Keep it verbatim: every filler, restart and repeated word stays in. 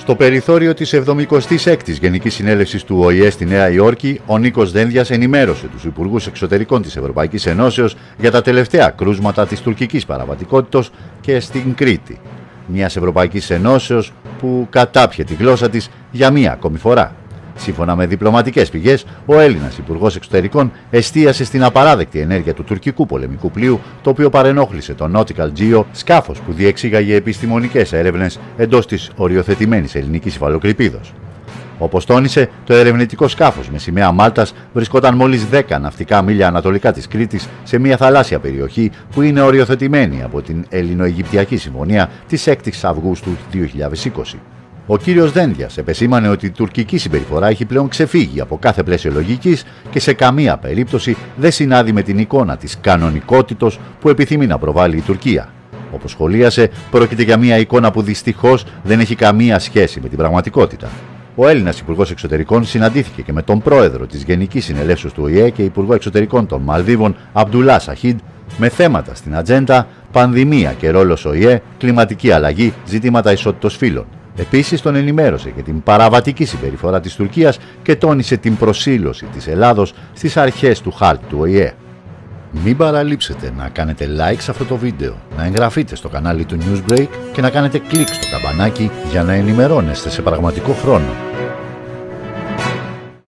Στο περιθώριο της εβδομηκοστής έκτης Γενικής Συνέλευσης του Ο Η Ε στη Νέα Υόρκη, ο Νίκος Δένδιας ενημέρωσε τους Υπουργούς Εξωτερικών της Ευρωπαϊκής Ενώσεως για τα τελευταία κρούσματα της τουρκικής παραβατικότητας και στην Κρήτη, μιας Ευρωπαϊκής Ενώσεως που κατάπιε τη γλώσσα της για μία ακόμη φορά. Σύμφωνα με διπλωματικές πηγές, ο Έλληνας Υπουργός Εξωτερικών εστίασε στην απαράδεκτη ενέργεια του τουρκικού πολεμικού πλοίου, το οποίο παρενόχλησε το Nautical Geo, σκάφος που διεξήγαγε επιστημονικές έρευνες εντός της οριοθετημένης ελληνικής υφαλοκρηπίδος. Όπως τόνισε, το ερευνητικό σκάφος με σημαία Μάλτας βρισκόταν μόλις δέκα ναυτικά μίλια ανατολικά της Κρήτης, σε μια θαλάσσια περιοχή που είναι οριοθετημένη από την Ελληνο-Αιγυπτιακή Συμφωνία της έκτης Αυγούστου δύο χιλιάδες είκοσι. Ο κύριος Δένδιας επεσήμανε ότι η τουρκική συμπεριφορά έχει πλέον ξεφύγει από κάθε πλαίσιο λογικής και σε καμία περίπτωση δεν συνάδει με την εικόνα της κανονικότητος που επιθυμεί να προβάλλει η Τουρκία. Όπως σχολίασε, πρόκειται για μια εικόνα που δυστυχώς δεν έχει καμία σχέση με την πραγματικότητα. Ο Έλληνας Υπουργός Εξωτερικών συναντήθηκε και με τον πρόεδρο της Γενικής Συνελεύσεως του Ο Η Ε και Υπουργό Εξωτερικών των Μαλδίβων, Αμπντουλά Σαχίντ, με θέματα στην ατζέντα πανδημία και ρόλος Ο Η Ε, κλιματική αλλαγή, ζητήματα ισότητος φύλων. Επίσης τον ενημέρωσε για την παραβατική συμπεριφορά της Τουρκίας και τόνισε την προσήλωση της Ελλάδος στις αρχές του χάρτη του Ο Η Ε. Μην παραλείψετε να κάνετε like σε αυτό το βίντεο, να εγγραφείτε στο κανάλι του Newsbreak και να κάνετε κλικ στο καμπανάκι για να ενημερώνεστε σε πραγματικό χρόνο.